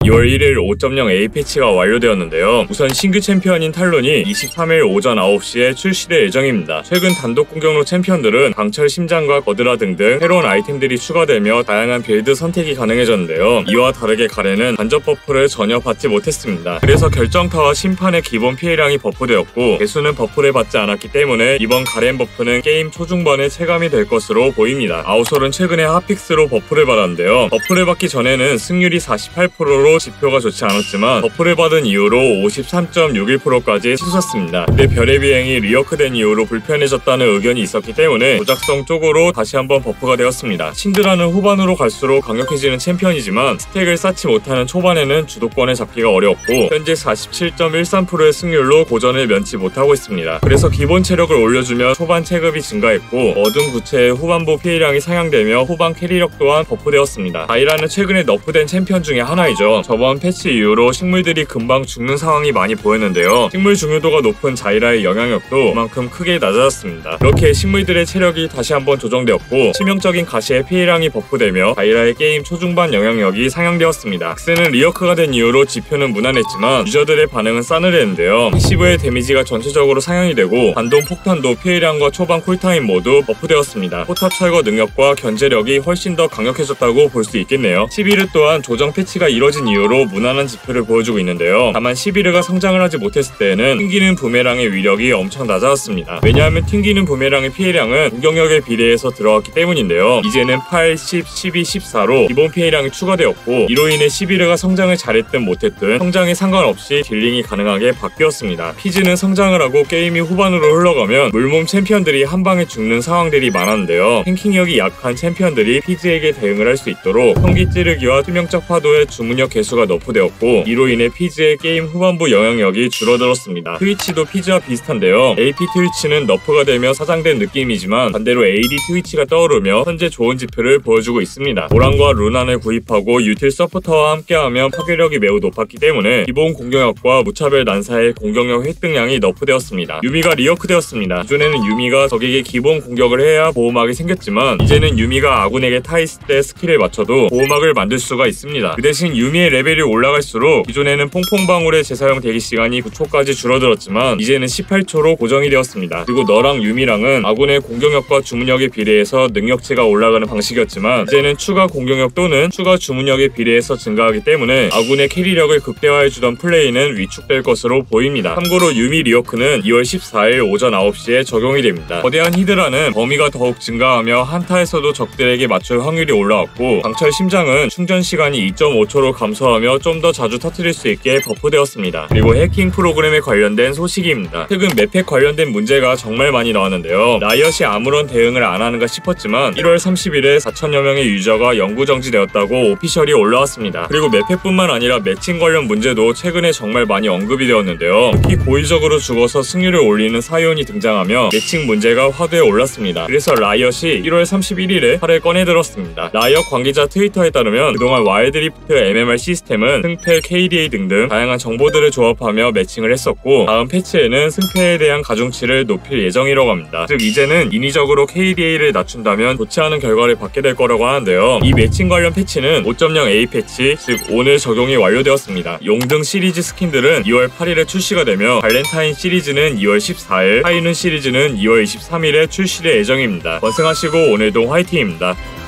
2월 1일 5.0A 패치가 완료되었는데요. 우선 신규 챔피언인 탈론이 23일 오전 9시에 출시될 예정입니다. 최근 단독 공격로 챔피언들은 강철 심장과 거드라 등등 새로운 아이템들이 추가되며 다양한 빌드 선택이 가능해졌는데요. 이와 다르게 가렌은 간접 버프를 전혀 받지 못했습니다. 그래서 결정타와 심판의 기본 피해량이 버프되었고 개수는 버프를 받지 않았기 때문에 이번 가렌 버프는 게임 초중반에 체감이 될 것으로 보입니다. 아우솔은 최근에 핫픽스로 버프를 받았는데요. 버프를 받기 전에는 승률이 48%로 지표가 좋지 않았지만 버프를 받은 이후로 53.61%까지 치솟았습니다. 근데 별의 비행이 리워크된 이후로 불편해졌다는 의견이 있었기 때문에 조작성 쪽으로 다시 한번 버프가 되었습니다. 신드라는 후반으로 갈수록 강력해지는 챔피언이지만 스택을 쌓지 못하는 초반에는 주도권에 잡기가 어려웠고 현재 47.13%의 승률로 고전을 면치 못하고 있습니다. 그래서 기본 체력을 올려주며 초반 체급이 증가했고 어둠 구체의 후반부 피해량이 상향되며 후반 캐리력 또한 버프되었습니다. 다이라는 최근에 너프된 챔피언 중에 하나이죠. 저번 패치 이후로 식물들이 금방 죽는 상황이 많이 보였는데요. 식물 중요도가 높은 자이라의 영향력도 그만큼 크게 낮아졌습니다. 이렇게 식물들의 체력이 다시 한번 조정되었고 치명적인 가시의 피해량이 버프되며 자이라의 게임 초중반 영향력이 상향되었습니다. 엑스는 리어크가 된 이후로 지표는 무난했지만 유저들의 반응은 싸늘했는데요. 패시브의 데미지가 전체적으로 상향이 되고 반동 폭탄도 피해량과 초반 쿨타임 모두 버프되었습니다. 포탑 철거 능력과 견제력이 훨씬 더 강력해졌다고 볼 수 있겠네요. 11회 또한 조정 패치가 이뤄진 이후로 무난한 지표를 보여주고 있는데요. 다만 11회가 성장을 하지 못했을 때에는 튕기는 부메랑의 위력이 엄청 낮아졌습니다. 왜냐하면 튕기는 부메랑의 피해량은 공격력에 비례해서 들어갔기 때문인데요. 이제는 8, 10, 12, 14로 기본 피해량이 추가되었고 이로 인해 11회가 성장을 잘했든 못했든 성장에 상관없이 딜링이 가능하게 바뀌었습니다. 피즈는 성장을 하고 게임이 후반으로 흘러가면 물몸 챔피언들이 한방에 죽는 상황들이 많았는데요. 탱킹력이 약한 챔피언들이 피즈에게 대응을 할 수 있도록 성기 찌르기와 투명적 파도의 주문력 개수가 너프되었고 이로 인해 피즈의 게임 후반부 영향력이 줄어들었습니다. 트위치도 피즈와 비슷한데요. AP 트위치는 너프가 되며 사장된 느낌이지만 반대로 AD 트위치가 떠오르며 현재 좋은 지표를 보여주고 있습니다. 모란과 루난을 구입하고 유틸 서포터와 함께하면 파괴력이 매우 높았기 때문에 기본 공격력과 무차별 난사의 공격력 획득량이 너프되었습니다. 유미가 리워크되었습니다. 기존에는 유미가 적에게 기본 공격을 해야 보호막이 생겼지만 이제는 유미가 아군에게 타있을 때 스킬에 맞춰도 보호막을 만들 수가 있습니다. 그 대신 유미의 레벨이 올라갈수록 기존에는 퐁퐁방울의 재사용 대기 시간이 9초까지 줄어들었지만 이제는 18초로 고정이 되었습니다. 그리고 너랑 유미랑은 아군의 공격력과 주문력에 비례해서 능력치가 올라가는 방식이었지만 이제는 추가 공격력 또는 추가 주문력에 비례해서 증가하기 때문에 아군의 캐리력을 극대화해주던 플레이는 위축될 것으로 보입니다. 참고로 유미 리워크는 2월 14일 오전 9시에 적용이 됩니다. 거대한 히드라는 범위가 더욱 증가하며 한타에서도 적들에게 맞출 확률이 올라왔고 강철 심장은 충전 시간이 2.5초로 감소하며 좀 더 자주 터뜨릴 수 있게 버프되었습니다. 그리고 해킹 프로그램에 관련된 소식입니다. 최근 맵팩 관련된 문제가 정말 많이 나왔는데요. 라이엇이 아무런 대응을 안 하는가 싶었지만 1월 30일에 4천여 명의 유저가 영구 정지되었다고 오피셜이 올라왔습니다. 그리고 맵팩뿐만 아니라 매칭 관련 문제도 최근에 정말 많이 언급이 되었는데요. 특히 고의적으로 죽어서 승률을 올리는 사이온이 등장하며 매칭 문제가 화두에 올랐습니다. 그래서 라이엇이 1월 31일에 팔을 꺼내들었습니다. 라이엇 관계자 트위터에 따르면 그동안 와일드리프트 MMR 시스템은 승패, KDA 등등 다양한 정보들을 조합하며 매칭을 했었고 다음 패치에는 승패에 대한 가중치를 높일 예정이라고 합니다. 즉 이제는 인위적으로 KDA를 낮춘다면 좋지 않은 결과를 받게 될 거라고 하는데요. 이 매칭 관련 패치는 5.0A 패치, 즉 오늘 적용이 완료되었습니다. 용등 시리즈 스킨들은 2월 8일에 출시가 되며 발렌타인 시리즈는 2월 14일, 하이눈 시리즈는 2월 23일에 출시될 예정입니다. 번승하시고 오늘도 화이팅입니다.